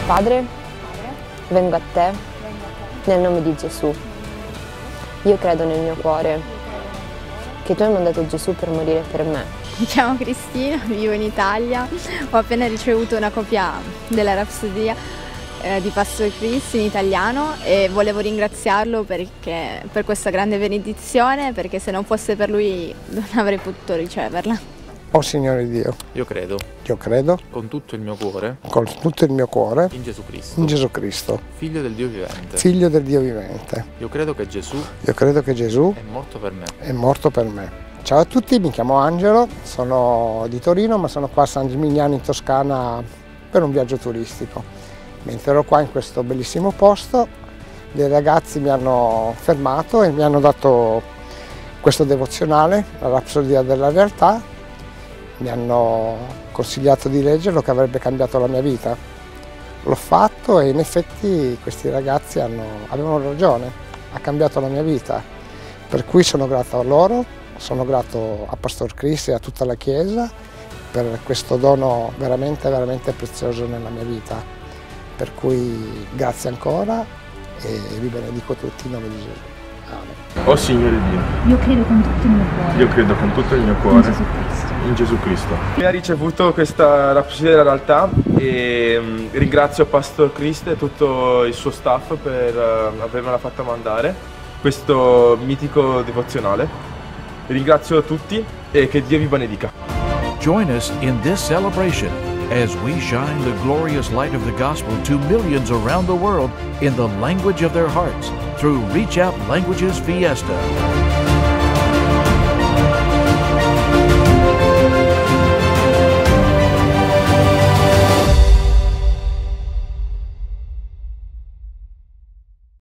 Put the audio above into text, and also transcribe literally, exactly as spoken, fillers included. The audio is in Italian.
Padre, vengo a te nel nome di Gesù. Io credo nel mio cuore che tu hai mandato Gesù per morire per me. Mi chiamo Cristina, vivo in Italia, ho appena ricevuto una copia della Rapsodia eh, di Pastor Chris in italiano e volevo ringraziarlo perché, per questa grande benedizione, perché se non fosse per lui non avrei potuto riceverla. Oh Signore Dio, io credo, io credo, con tutto il mio cuore, con tutto il mio cuore, in Gesù Cristo, in Gesù Cristo, Figlio del Dio vivente. Figlio del Dio vivente. Io credo che Gesù, io credo che Gesù è morto per me. È morto per me. Ciao a tutti, mi chiamo Angelo, sono di Torino, ma sono qua a San Gimignano in Toscana per un viaggio turistico. Mentre ero qua in questo bellissimo posto, dei ragazzi mi hanno fermato e mi hanno dato questo devozionale, la Rapsodia della realtà. Mi hanno consigliato di leggerlo, che avrebbe cambiato la mia vita. L'ho fatto e in effetti questi ragazzi hanno, avevano ragione, ha cambiato la mia vita. Per cui sono grato a loro, sono grato a Pastor Chris e a tutta la Chiesa per questo dono veramente, veramente prezioso nella mia vita. Per cui grazie ancora e vi benedico tutti in nome di Gesù. Amen. Oh Signore Dio, io credo con tutto il mio cuore, io credo con tutto il mio cuore in Gesù Cristo. in Gesù Cristo. Mi ha ricevuto questa Rapsodia della realtà e um, ringrazio Pastor Chris e tutto il suo staff per uh, avermela fatta mandare questo mitico devozionale. Ringrazio tutti e che Dio vi benedica. Join us in this celebration as we shine the glorious light of the gospel to millions around the world in the language of their hearts through Reach Out Languages Fiesta.